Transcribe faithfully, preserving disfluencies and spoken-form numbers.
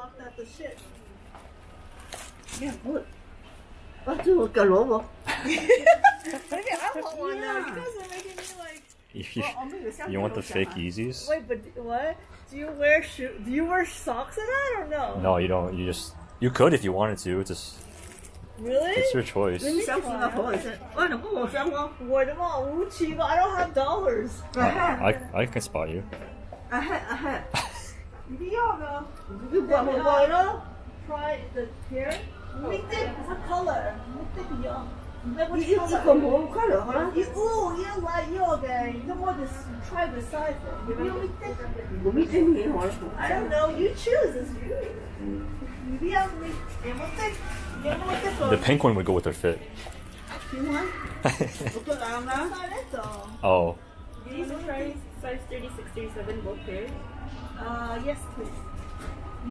locked at the ship. Yeah, what? What's the galobo? Maybe I want one now. You guys are making me like. You, you want the fake Yeezys? Wait, but what? Do you wear shoe? Do you wear socks in that or no? No, you don't. You just you could if you wanted to. It's just really. It's your choice. I don't have dollars. Uh, I I can spot you. Try the hair. What color? Which You color? como color, huh? You, ooh, you like yoga. You want to try the size. I don't know. You choose. It's you. The pink one would go with her fit. Oh. These are size thirty-six, thirty-seven, both pairs. Uh, yes, please.